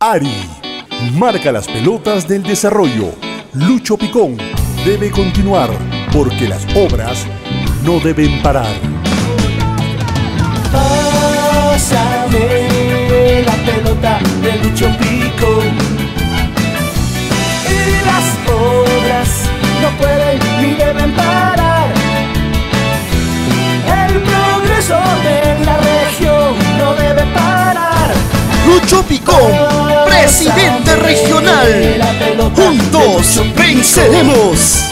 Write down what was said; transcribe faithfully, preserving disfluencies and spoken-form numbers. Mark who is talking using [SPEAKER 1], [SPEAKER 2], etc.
[SPEAKER 1] ARI marca las pelotas del desarrollo. Lucho Picón debe continuar porque las obras no deben parar.
[SPEAKER 2] Pásame la pelota de Lucho Picón. Y las obras no pueden ni deben parar. El progreso de la región no debe parar.
[SPEAKER 3] Lucho Picón, presidente regional. Juntos venceremos.